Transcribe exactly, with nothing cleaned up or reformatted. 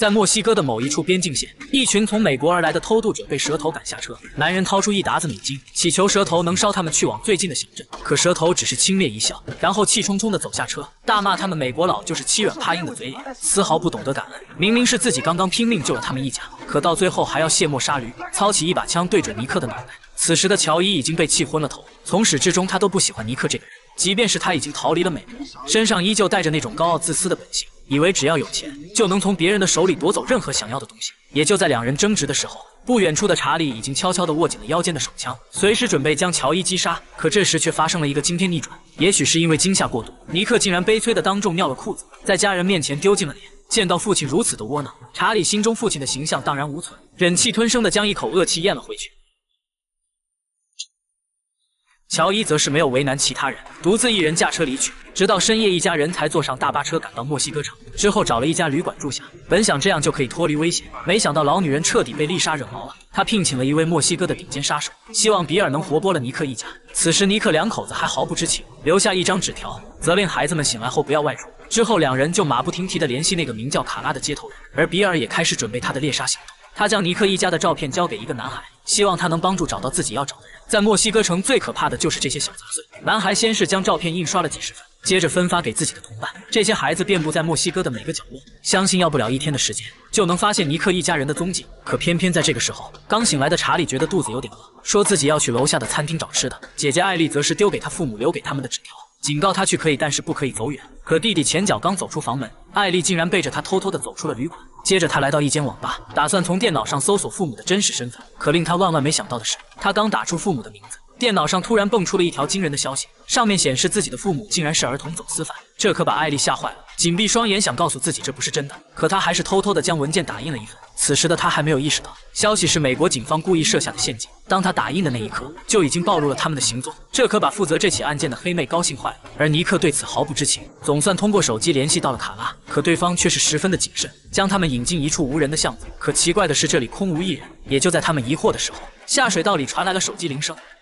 在墨西哥的某一处边境线，一群从美国而来的偷渡者被蛇头赶下车。男人掏出一沓子美金，祈求蛇头能捎他们去往最近的小镇。可蛇头只是轻蔑一笑，然后气冲冲地走下车，大骂他们美国佬就是欺软怕硬的嘴脸，丝毫不懂得感恩。明明是自己刚刚拼命救了他们一家，可到最后还要卸磨杀驴，操起一把枪对准尼克的脑袋。此时的乔伊已经被气昏了头，从始至终他都不喜欢尼克这个人。即便是他已经逃离了美国，身上依旧带着那种高傲自私的本性，以为只要有钱就能从别人的手里夺走任何想要的东西。也就在两人争执的时候，不远处的查理已经悄悄地握紧了腰间的手枪，随时准备将乔伊击杀。可这时却发生了一个惊天逆转，也许是因为惊吓过度，尼克竟然悲催地当众尿了裤子，在家人面前丢尽了脸。见到父亲如此的窝囊，查理心中父亲的形象荡然无存，忍气吞声地将一口恶气咽了回去。乔伊则是没有为难其他人，独自一人驾车离去，直到深夜，一家人才坐上大巴车赶到墨西哥城。之后找了一家旅馆住下，本想这样就可以脱离危险，没想到老女人彻底被丽莎惹毛了。她聘请了一位墨西哥的顶尖杀手，希望比尔能活剥了尼克一家。此时尼克两口子还毫不知情，留下一张纸条，责令孩子们醒来后不要外出。之后两人就马不停蹄地联系那个名叫卡拉的接头人，而比尔也开始准备他的猎杀行动。他将尼克一家的照片交给一个男孩，希望他能帮助找到自己要找的人。在墨西哥城最可怕的就是这些小杂碎。男孩先是将照片印刷了几十份，接着分发给自己的同伴。这些孩子遍布在墨西哥的每个角落，相信要不了一天的时间就能发现尼克一家人的踪迹。可偏偏在这个时候，刚醒来的查理觉得肚子有点饿，说自己要去楼下的餐厅找吃的。姐姐艾丽则是丢给他父母留给他们的纸条，警告他去可以，但是不可以走远。可弟弟前脚刚走出房门，艾丽竟然背着他偷偷地走出了旅馆。接着他来到一间网吧，打算从电脑上搜索父母的真实身份。可令他万万没想到的是，他刚打出父母的名字，电脑上突然蹦出了一条惊人的消息，上面显示自己的父母竟然是儿童走私犯。这可把艾丽吓坏了，紧闭双眼想告诉自己这不是真的，可他还是偷偷地将文件打印了一份。此时的他还没有意识到，消息是美国警方故意设下的陷阱。当他打印的那一刻，就已经暴露了他们的行踪。这可把负责这起案件的黑妹高兴坏了，而尼克对此毫不知情。总算通过手机联系到了卡拉，可对方却是十分的谨慎，将他们引进一处无人的巷子。可奇怪的是，这里空无一人。也就在他们疑惑的时候，下水道里传来了手机铃声。